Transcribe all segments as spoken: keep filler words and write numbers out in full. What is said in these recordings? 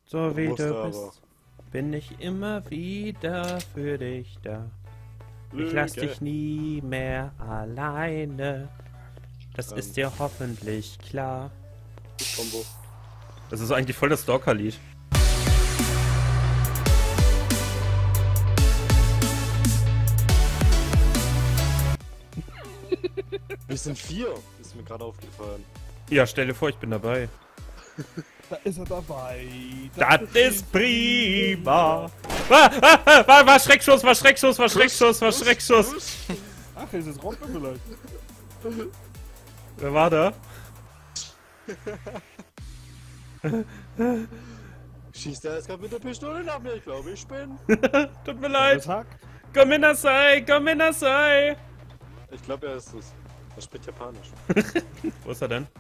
So wie Musste du aber. bist, bin ich immer wieder für dich da. Ich Lüge. lass dich nie mehr alleine. Das Ähm. ist dir hoffentlich klar. Combo. Das ist eigentlich voll das Stalker-Lied. Wir sind vier, ist mir gerade aufgefallen. Ja, stell dir vor, ich bin dabei. Da ist er dabei. Das ist prima. Ah, ah, ah, war, war Schreckschuss, war Schreckschuss, war Schreckschuss, war Schreckschuss. Ach, ist es Rompe vielleicht? Wer war da? Schießt er jetzt gerade mit der Pistole nach mir? Ich glaube, ich bin. Tut mir leid. Das hackt. Komm in das Sei, komm in das Sei. Ich glaube, er ist es. Er spricht Japanisch. Wo ist er denn?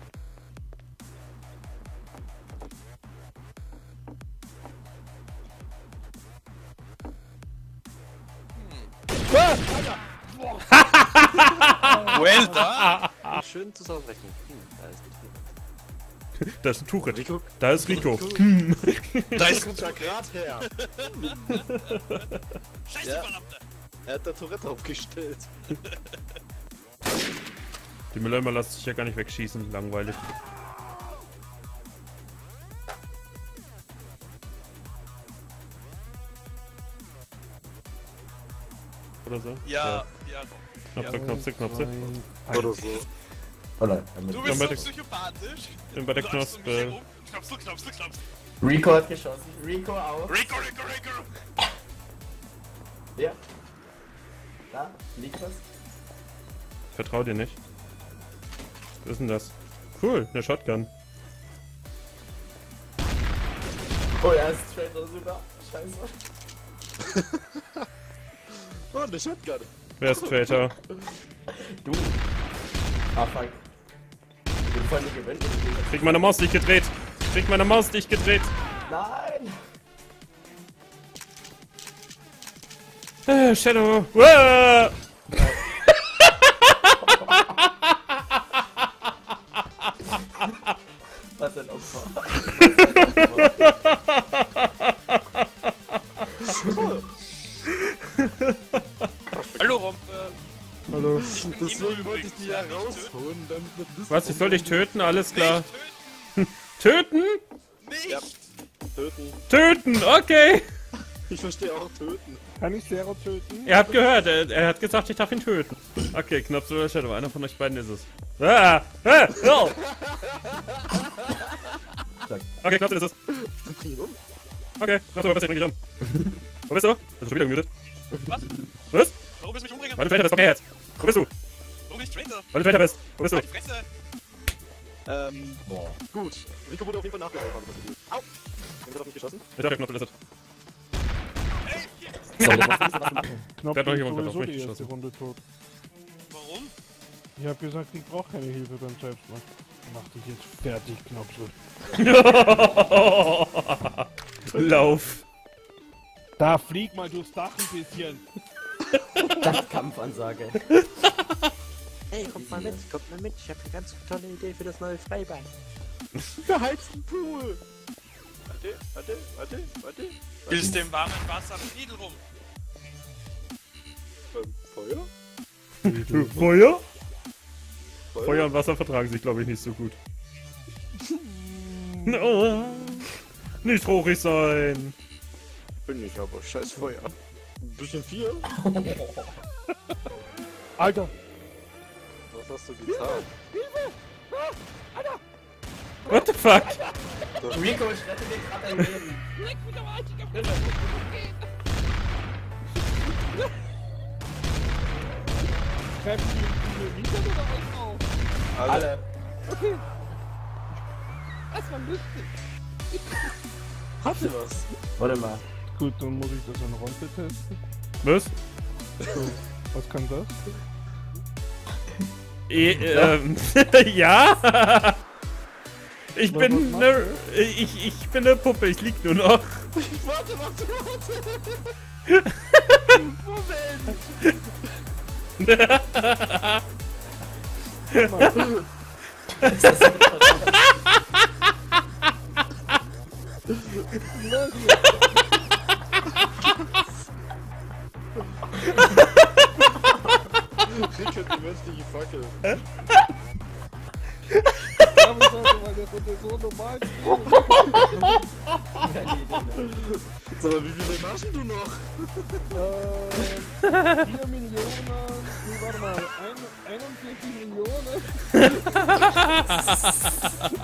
Well done! Schön zusammenrechnen. Hm, da ist nicht Da ist ein Tuch. Rico. Da ist Rico. Da ist kommt ja grad her. Scheiße, Ja. verdammte! Er hat da Tourette aufgestellt. Die Mülleimer lassen sich ja gar nicht wegschießen. Langweilig. Oder so? Ja, ja. Knopse, Knopse, Knopse. Oder so. Oder, Du Ja, bist bei so der- psychopathisch. bin bei der Du läufst um mich Knospe. herum. Knopsel, Knopsel, Knopsel. Rico hat geschossen. Rico auch. Rico, Rico, Rico! Ja. Da liegt was. Vertrau dir nicht. Was ist denn das? Cool, eine Shotgun. Oh, er ist Traitor sogar. Scheiße. Oh, eine Shotgun. Wer ist Traitor? Du. Ah, fuck. Ich bin voll nicht gewinnt. Krieg meine Maus nicht gedreht. Krieg meine Maus nicht gedreht. Nein. Äh, Shadow. Uah! Was ein Opfer. Hallo, Rompe! Hallo. Deswegen wollte ich die ja rausholen, damit wir das. Was, ich soll dich töten? Alles klar. Nicht Töten? Nicht! Ja. Töten. Töten, okay. Ich verstehe auch töten. Kann ich Zero töten? Ihr habt gehört, er, er hat gesagt, ich darf ihn töten. Okay, Knopf oder Shadow, einer von euch beiden ist es. Ah, ah, oh. Okay, Knopf ist es. Okay, Knopf, was bring dich um? Wo bist du? Hast du schon wieder gemutet? Was? Was? Warum willst du mich umbringen? Weil du Traitor bist, komm her jetzt. Wo bist du? Warum bin ich Traitor? Weil du Traitor bist. Wo bist du? Halt die Fresse! Ähm, Boah. gut. Rico wurde auf jeden Fall nachgeholfen. Au! Wen hat auf mich geschossen? Ich dachte, Knopf ist So, Der Knopf hat noch ist jemand sowieso auf mich die erste geschossen. Runde tot. Warum? Ich hab gesagt, ich brauch keine Hilfe beim Selbstmord. Mach dich jetzt fertig, Knopfel. Lauf. Da flieg mal durchs Dach ein bisschen. das Kampfansage. Hey, kommt mal mit, kommt mal mit. Ich habe eine ganz tolle Idee für das neue Freibad. Geheizten Pool. Warte, warte, warte, warte. Willst du im warmen Wasser am Riedel rum? Ähm, Feuer? Feuer? Feuer und Wasser vertragen sich, glaube ich, nicht so gut. Oh, nicht traurig sein. Bin ich aber, scheiß Feuer. Ein bisschen viel? Alter! Was hast du getan? What the fuck? Rico, ich rette dir gerade dein Leben. Treffen die die Mieter oder was auch? Alle. Okay. Das war lustig. Hat sie was? Warte mal. Gut, dann muss ich das an Rompe testen. Was? So, was kann das? E ähm, ja? Ich Was- bin was ne, ich, ich bin ne Puppe, ich lieg nur noch. Warte, warte, warte! Das ist Rick hat die menschliche Fackel. Warum sollte man der Runde so normal spielen? Sag mal, wie viele machst du noch? Ähm, vier Millionen, nee, warte mal, ein, einundvierzig Millionen.